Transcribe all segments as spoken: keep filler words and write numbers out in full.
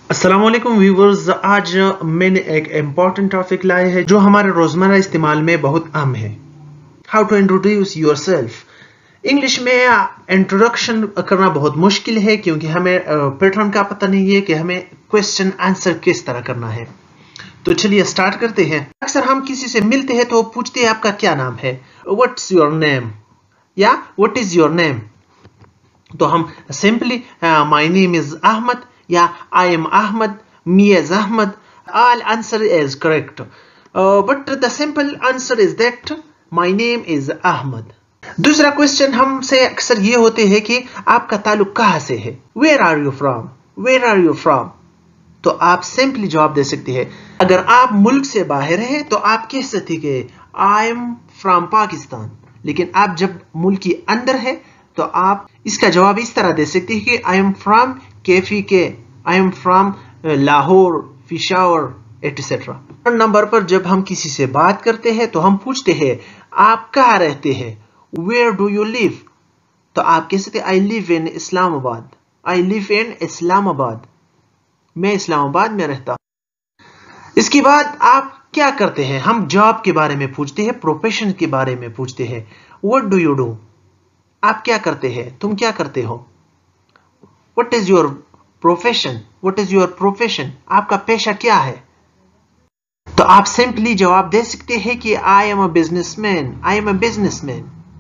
अस्सलाम वालेकुम व्यूवर्स, आज मैंने एक इम्पॉर्टेंट टॉपिक लाया है जो हमारे रोजमर्रा इस्तेमाल में बहुत अहम है। How to introduce yourself. English में इंट्रोडक्शन करना बहुत मुश्किल है क्योंकि हमें पैटर्न का पता नहीं है कि हमें क्वेश्चन आंसर किस तरह करना है। तो चलिए स्टार्ट करते हैं। अक्सर हम किसी से मिलते हैं तो पूछते हैं आपका क्या नाम है, व्हाट्स योर नेम या व्हाट इज योर नेम। तो हम simply my name is Ahmad या I am Ahmad, me as Ahmad, all answer is correct. Uh, but the simple answer is that my name is Ahmad. दूसरा question हमसे अक्सर ये होते हैं कि आपका ताल्लुक कहाँ से है, Where are you from? Where are you from? तो आप सिंपली जवाब दे सकते हैं। अगर आप मुल्क से बाहर हैं तो आप कह सकते हैं I am from Pakistan। लेकिन आप जब मुल्क के अंदर है तो आप इसका जवाब इस तरह दे सकते हैं कि I am from केफी के, I am from Lahore, Peshawar etcetera. Number पर जब हम किसी से बात करते हैं तो हम पूछते हैं आप कहाँ रहते हैं, Where do you live? तो आप कह सकते हैं I live in Islamabad, I live in Islamabad, मैं इस्लामाबाद में रहता हूँ। इसके बाद आप क्या करते हैं, हम जॉब के बारे में पूछते हैं, प्रोफेशन के बारे में पूछते हैं, What do you do? आप क्या करते हैं, तुम क्या करते हो। What is your profession? What is your profession? आपका पेशा क्या है। तो आप सिंपली जवाब दे सकते हैं कि I am a businessman. I am a businessman.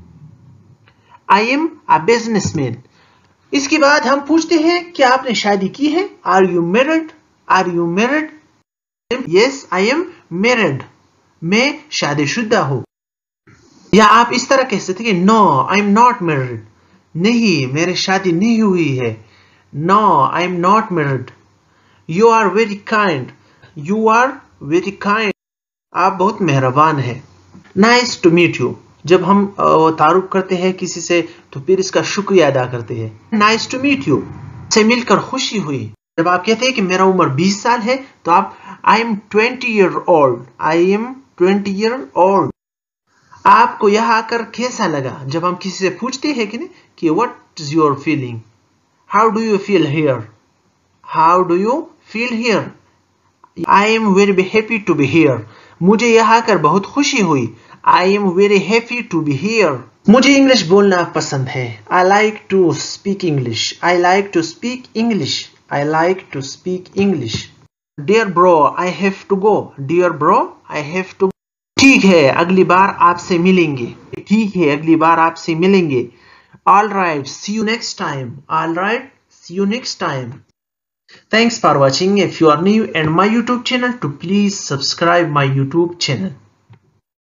I am a businessman. इसके बाद हम पूछते हैं क्या आपने शादी की है, Are you married? Are you married? Yes, I am married. मैं शादीशुदा हूँ। या आप इस तरह कह सकते हैं No, I am not married. नहीं, मेरी शादी नहीं हुई है। No, I am not married. You are very kind. You are very kind. आप बहुत मेहरबान हैं। Nice to meet you. जब हम तारुफ करते हैं किसी से तो फिर इसका शुक्रिया अदा करते हैं। Nice to meet you. से मिलकर खुशी हुई। जब आप कहते हैं कि मेरा उम्र बीस साल है तो आप I am twenty year old. I am twenty year old. आपको यहाँ आकर कैसा लगा। जब हम किसी से पूछते हैं कि नहीं कि what is your feeling? How do you feel here? How do you feel here? I am very happy to be here. मुझे यहाँ आकर बहुत खुशी हुई। I am very happy to be here. मुझे इंग्लिश बोलना पसंद है। I like to speak English. I like to speak English. I like to speak English. Dear bro, I have to go. Dear bro, I have to go. ठीक है, अगली बार आपसे मिलेंगे। ठीक है, अगली बार आपसे मिलेंगे। All right, see you next time. All right, see you next time. Thanks for watching. If you are new in my YouTube channel, to please subscribe my YouTube channel.